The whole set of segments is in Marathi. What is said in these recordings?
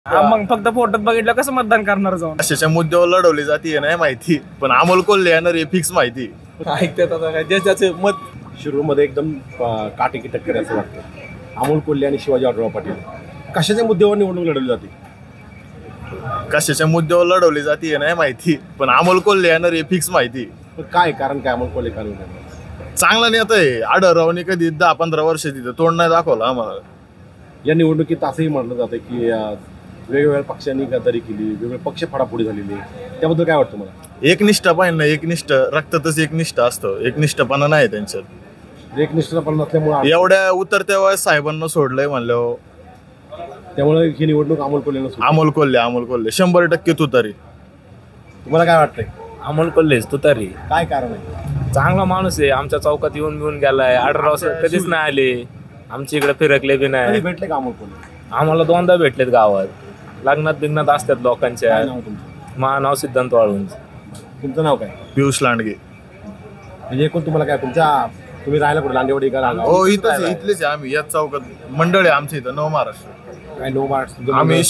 मग फक्त फोटोत बघितलं कसं मतदान करणार जाऊन. अशाच्या मुद्द्यावर लढवली जाते नाही माहिती, पण अमोल कोल्हे येणार हे फिक्स माहिती. ऐकतात आता काय ज्याचे मत शिरूरमध्ये एकदम काटेकी टक्कर असं वाटतं. अमोल कोल्हे आणि शिवाजी आढळराव पाटील कशाच्या मुद्द्यावर निवडणूक लढवली जाते? कशाच्या मुद्द्यावर लढवली जाते नाही माहिती, पण अमोल कोल्हे येणार हे फिक्स माहिती. पण काय कारण काय अमोल कोल्हे कारण चांगला नेता आहे. आढळरावनी कधी 10-15 वर्ष तिथं तोंड नाही दाखवलं आम्हाला. या निवडणुकीत असंही म्हटलं जातं की वेगवेगळ्या पक्षांनी गद्दारी केली, वेगवेगळे पक्ष फाडाफोडी झालेली, त्याबद्दल काय वाटतं मला? एकनिष्ठा पाहिजे ना, एकनिष्ठ रक्तातच एकनिष्ठ असतं, एकनिष्ठपणा नाही त्यांच्यात. एकनिष्ठपणा नसल्यामुळे एवढ्या उतरत्या वयात साहेबांना सोडलंय म्हणल्यावर त्यामुळे ही निवडणूक अमोल कोल्हे 100% तुतारी. तुम्हाला काय वाटतंय? अमोल कोल्हेच तुतारी. काय कारण आहे? चांगला माणूस आहे, आमच्या चौकात येऊन गेलाय. आढळराव कधीच नाही आले, आमच्या इकडे फिरकले बी नाही. भेटले का अमोल कोल्हे? आम्हाला 2दा भेटलेत गावात, लग्नात बिग्नात असतात लोकांच्या. माझं नाव सिद्धांत वाळूंज. तुमचं नाव काय? पियुष लांडगे. म्हणजे एकूण तुम्हाला काय तुम्ही राहायला कुठे? लांडेवाडी का? हो, इथलेच आहे आम्ही. याच चौकात मंडळ आहे आमच्या इथं, नव महाराष्ट्र. काय नव महाराष्ट्र? आम्ही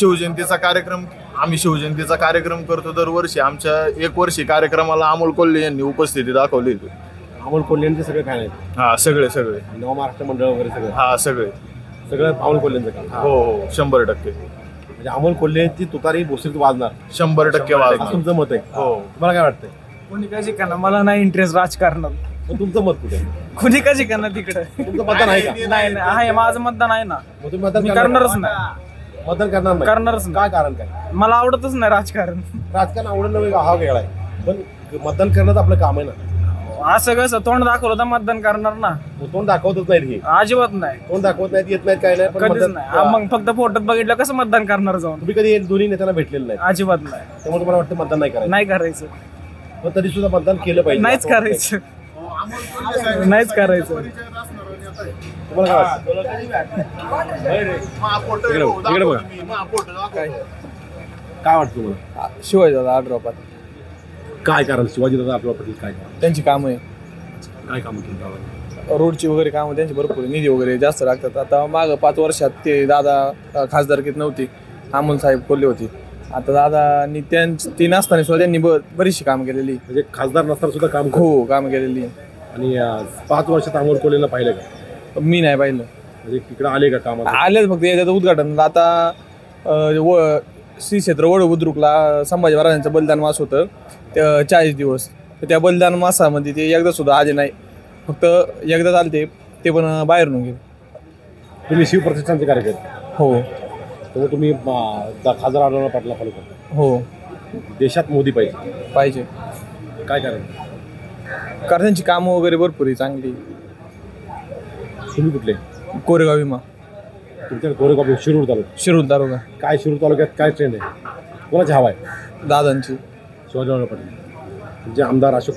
शिवजयंतीचा कार्यक्रम करतो दरवर्षी. आमच्या 1 वर्षी कार्यक्रमाला अमोल कोल्हे यांनी उपस्थिती दाखवली. अमोल कोल्हेंचे सगळे फॅन आहेत? हा, सगळे नव महाराष्ट्र मंडळ वगैरे सगळं? हा, सगळं अमोल कोल्हेंचं काम? हो, 100%. म्हणजे अमोल कोल्हेची तुतारी भोसरीत वाजणार? 100% वाजणार. तुमचं मत आहे? हो. तुम्हाला काय वाटतंय? कोणी का शिकणार, मला नाही इंटरेस्ट राजकारणात. तुमचं मत कुठे? कोणी का शिकणार तिकडे? तुमचं मतदान आहे का? नाही आहे, माझं मतदान आहे ना. मग तुम्ही मतदान करणारच नाही. मतदान करणार नाही? करणारच नाही. काय कारण काय? मला आवडतच नाही राजकारण. राजकारण आवडणं हा वेगळा आहे, पण मतदान करणं आपलं काम आहे ना. असं कसं तोंड दाखवलं तर मतदान करणार ना. तोंड दाखवतच नाहीत हे. अजिबात नाही. तोंड दाखवत नाहीत, येत नाहीत, काय नाही. पण कधीच नाही. मग फक्त फोटोत बघितलं कसं मतदान करणार जाऊन. तुम्ही कधी दोन्ही नेत्यांना भेटलेलं नाही? अजिबात नाही. त्यामुळे तुम्हाला वाटतं मतदान नाही करायचं? नाही करायचं. पण तरी सुद्धा मतदान केलं पाहिजे? नाहीच करायचं. नाहीच करायचं. तुम्हाला काय वाटतं तुम्हाला? शिवाजी दादा आढळराव पाटील. काय कारण? शिवाजी दादा आढळराव पाटील काय कारण? त्यांची कामं आहे. काय कामं केली? रोडची वगैरे कामं त्यांची भरपूर, निधी वगैरे जास्त लागतात. आता मागं 5 वर्षात ते दादा खासदारकीत नव्हती, अमोल साहेब कोल्हे होती. आता दादानी ती नसताना सुद्धा त्यांनी बरीचशी कामं केलेली. म्हणजे खासदार नसताना सुद्धा काम? हो, कामं केलेली. आणि 5 वर्षात अमोल कोल्हेला पाहिलं का? मी नाही पाहिलं. म्हणजे तिकडे आले का काम? आलेच फक्त याच्याचं उद्घाटन. आता श्री क्षेत्र वड बुद्रुकला संभाजी महाराजांचं बलिदान मास होतं 40 दिवस. तर त्या बलिदान मासामध्ये ते एकदा सुद्धा आले नाही. फक्त एकदा आले ते पण बाहेरून गेले. तुम्ही शिवप्रतिष्ठानचे कार्यकर्ते? हो. तर तुम्ही खासदार आढळराव पाटला फॉलो करता? हो. देशात मोदी पाहिजे. काय कारण? कारण त्यांची कामं वगैरे भरपूर आहे चांगली. तुम्ही कुठले? कोरेगाव विमा. तुमच्या कोरेगाव शिरूर तालुका. काय शिरूर तालुक्यात काय ट्रेंड आहे? कोणाची हवा आहे? दादांची. शिवाजी आढळराव पाटील. म्हणजे आमदार अशोक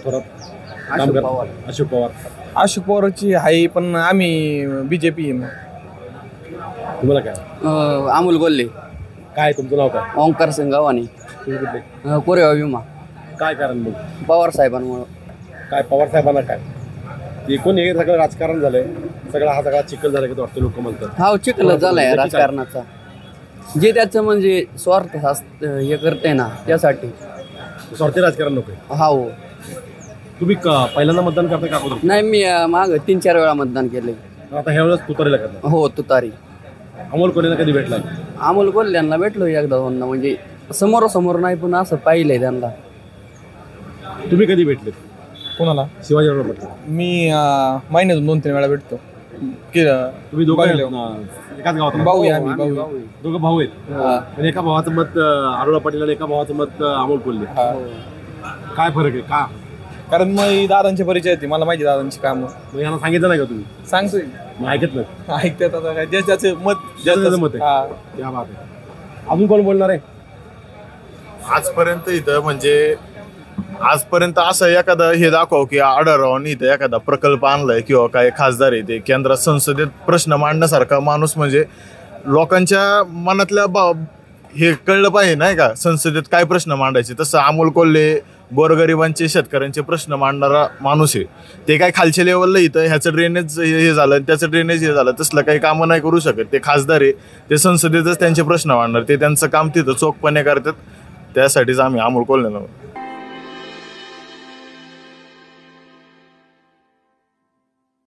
पवारची आहे, पण आम्ही BJP आहे. तुम्हाला काय? अमोल कोल्हे. काय तुमचं नाव काय? ओंकार सिंग गव्हाणे. तुम्ही कुठले? कोरेगाव विमा. काय कारण मग? पवार साहेबांमुळं. काय पवार साहेबांना काय? एकूण हे सगळं राजकारण झालंय, हा सगळा चिखल झाला की वाटतं लोक म्हणतात? हा, चिखल झालाय राजकारणाचा. जे त्याचं म्हणजे स्वार्थ हे करते ना, त्यासाठी स्वार्थी राजकारण नको. हा. हो. तुम्ही पहिल्यांदा मतदान करता का अगोदर? नाही, मी माग 3-4 वेळा मतदान केले. आता ह्या वेळेस तुतारीला करणार? हो, तुतारी. अमोल कोल्हेला कधी भेटला? अमोल कोल्ह्यांना भेटलो एकदा दोनदा, म्हणजे समोरासमोर नाही, पण असं पाहिलंय त्यांना. तुम्ही कधी भेटले? कोणाला? शिवाजी आढळराव पाटील. मी महिन्यातून 2-3 वेळा भेटतो. तुम्ही दोघं एकाच गावात? भाऊ आहे आम्ही. दोघं भाऊ आहेत. म्हणजे एका भावाचं मत आढळराव पाटील आणि एका भावाचं मत अमोल कोल्हे. काय फरक आहे? का? कारण मग दादांचे परिचय येते, मला माहिती दादांची कामं. मग यांना सांगितलं नाही का तुम्ही? सांगतोय. मग ऐकत नाही? ऐकतात आता काय, ज्याचं मत मत आहे. त्या बात आहे. अजून कोण बोलणार आहे? आजपर्यंत असं एखादा हे दाखव की आढळरावांनी इथं एखादा प्रकल्प आणलाय किंवा काय खासदार आहे ते केंद्रात संसदेत प्रश्न मांडण्यासारखा माणूस. म्हणजे लोकांच्या मनातल्या हे कळलं पाहिजे नाही का, संसदेत काय प्रश्न मांडायचे. तसं अमोल कोल्हे गोरगरिबांचे शेतकऱ्यांचे प्रश्न मांडणारा माणूस आहे. ते काय खालच्या लेवलला इथं ह्याचं ड्रेनेज हे झालं त्याचं ड्रेनेज हे झालं तसलं काही कामं नाही करू शकत. ते खासदार आहे, ते संसदेतच त्यांचे प्रश्न मांडणार, ते त्यांचं काम तिथं चोखपणे करतात. त्यासाठीच आम्ही अमोल कोल्हेला